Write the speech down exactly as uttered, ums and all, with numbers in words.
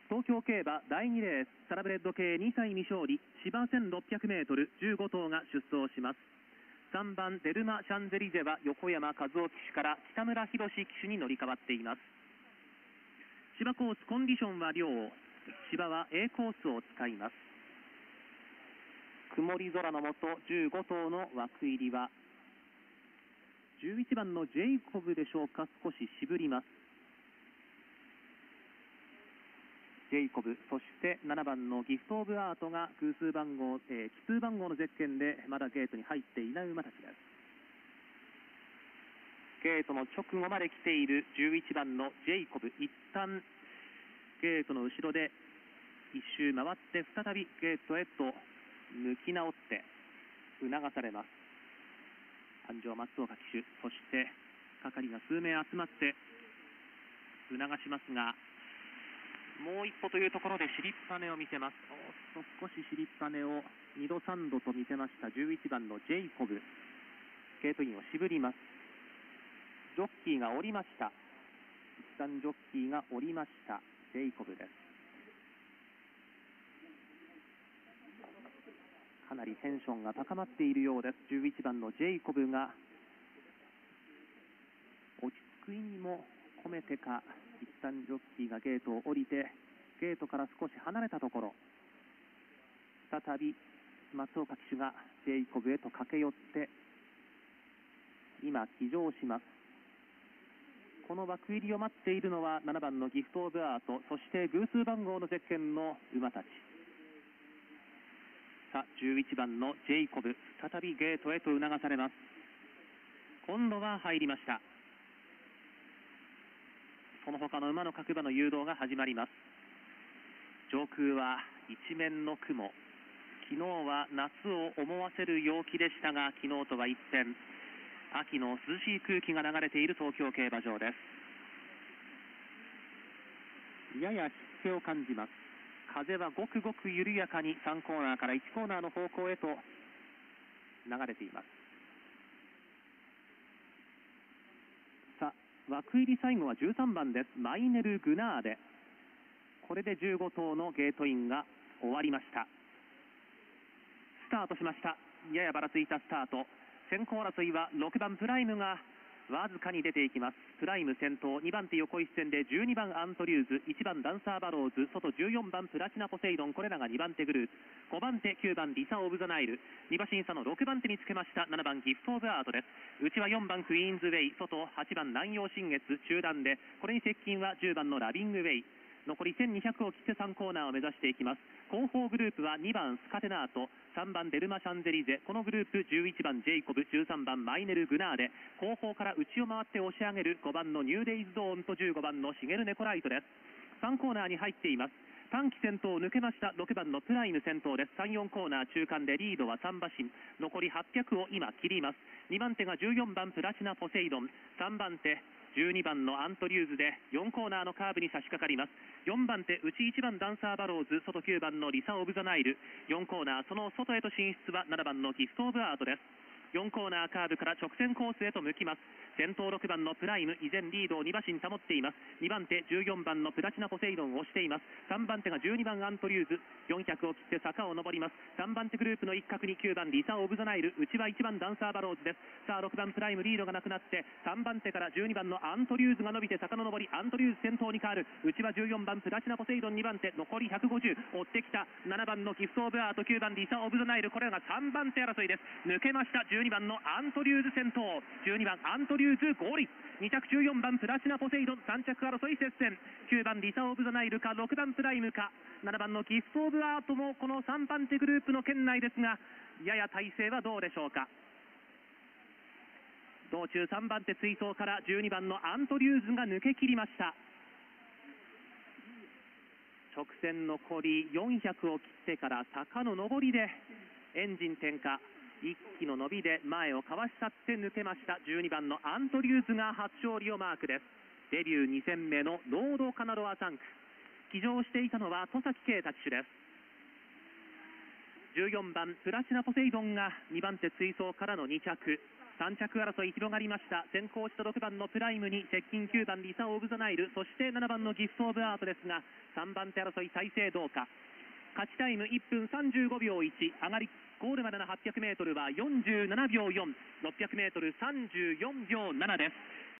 東京競馬だいにレース、サラブレッド系にさい未勝利、芝 せんろっぴゃくメートル、じゅうご頭が出走します。さんばんデルマ・シャンゼリゼは横山和夫騎手から北村博騎手に乗り換わっています。芝コースコンディションは良、芝は A コースを使います。曇り空の下じゅうご頭の枠入りはじゅういちばんのジェイコブでしょうか。少し渋ります。ジェイコブ、そしてななばんのギフトオブアートが偶数番号、えー、奇数番号のゼッケンでまだゲートに入っていない馬たちです。ゲートの直後まで来ているじゅういちばんのジェイコブ、一旦ゲートの後ろで一周回って再びゲートへと抜き直って促されます。鞍上松岡騎手、そして係が数名集まって促しますが、もう一歩というところで尻っぱねを見せます。おっと少し尻っぱねをにどさんどと見せましたじゅういちばんのジェイコブ。ゲートインを渋ります。ジョッキーが降りました。一旦ジョッキーが降りました。ジェイコブです。かなりテンションが高まっているようです。じゅういちばんのジェイコブが落ち着く意味も込めてか、一旦ジョッキーがゲートを降りてゲートから少し離れたところ、再び松岡騎手がジェイコブへと駆け寄って今騎乗します。この枠入りを待っているのはななばんのギフトオブアート、そして偶数番号のゼッケンの馬たち。さあじゅういちばんのジェイコブ、再びゲートへと促されます。今度は入りました。その他の馬の各馬の誘導が始まります。上空は一面の雲。昨日は夏を思わせる陽気でしたが、昨日とは一変、秋の涼しい空気が流れている東京競馬場です。やや湿気を感じます。風はごくごく緩やかにさんコーナーからいちコーナーの方向へと流れています。さあ枠入り最後はじゅうさんばんです。マイネル・グナーデ。これでじゅうご頭のゲートインが終わりました。スタートしました。ややばらついたスタート。先行争いはろくばんプライムがわずかに出ていきます。プライム先頭、にばん手横一線でじゅうにばんアントリューズ、いちばんダンサーバローズ、外じゅうよんばんプラチナポセイドン、これらがにばん手グループ。ごばん手きゅうばんリサオブザナイル、に馬身差のろくばん手につけましたななばんギフトオブアートです。内はよんばんクイーンズウェイ、外はちばん南洋新月、中段でこれに接近はじゅうばんのラビングウェイ。残りせんにひゃくを切ってさんコーナーを目指していきます。後方グループはにばんスカテナート、さんばんデルマ・シャンゼリゼ、このグループじゅういちばんジェイコブ、じゅうさんばんマイネル・グナーデ、後方から内を回って押し上げるごばんのニューデイズ・ドーンとじゅうごばんのシゲル・ネコライトです。さんコーナーに入っています。短期先頭を抜けました。ろくばんのプライム先頭です。さん、よんコーナー中間でリードはさん馬身、残りはっぴゃくを今切ります。にばん手がじゅうよんばんプラチナポセイドン、さんばん手じゅうにばんのアントリューズでよんコーナーのカーブに差し掛かります。よんばん手内いちばんダンサーバローズ、外きゅうばんのリサオブザナイル、よんコーナーその外へと進出はななばんのギフトオブアートです。よんコーナーカーブから直線コースへと向きます。先頭ろくばんのプライム、依然リードをに馬身保っています。にばん手じゅうよんばんのプラチナポセイドンを押しています。さんばん手がじゅうにばんアントリューズ、よんひゃくを切って坂を上ります。さんばん手グループの一角にきゅうばんリサオブザナイル、内はいちばんダンサーバローズです。さあろくばんプライムリードがなくなって、さんばん手からじゅうにばんのアントリューズが伸びて坂の上り、アントリューズ先頭に変わる。内はじゅうよんばんプラチナポセイドン、にばん手残りひゃくごじゅう、追ってきたななばんのギフトオブアート、きゅうばんリサオブザナイル、これらがさんばん手争いです。抜けました。じゅうにばんのアントリューズ先頭、じゅうにばんアントリューズゴール、に着じゅうよんばんプラチナポセイドン、さん着争い接戦。きゅうばんリサオブザナイルかろくばんプライムかななばんのギフトオブアートもこのさんばん手グループの圏内ですが、やや体勢はどうでしょうか。道中さんばん手追走からじゅうにばんのアントリューズが抜け切りました。直線残りよんひゃくを切ってから坂の上りでエンジン点火、一気の伸びで前をかわし去って抜けました。じゅうにばんのアントリューズが初勝利をマークです。デビューに戦目のロードカナロアさん区、騎乗していたのは戸崎圭太騎手です。 じゅうよんばんプラチナポセイドンがにばん手追走からのに着、さん着争い広がりました。先行したろくばんのプライムに接近きゅうばんリサ・オブ・ザ・ナイル、そしてななばんのギフト・オブ・アートですが、さんばん手争い再生どうか。勝ちタイムいっぷんさんじゅうごびょういち、上がりゴールまでのはっぴゃくメートルはよんじゅうななびょうよん、ろっぴゃくメートルさんじゅうよんびょうななです。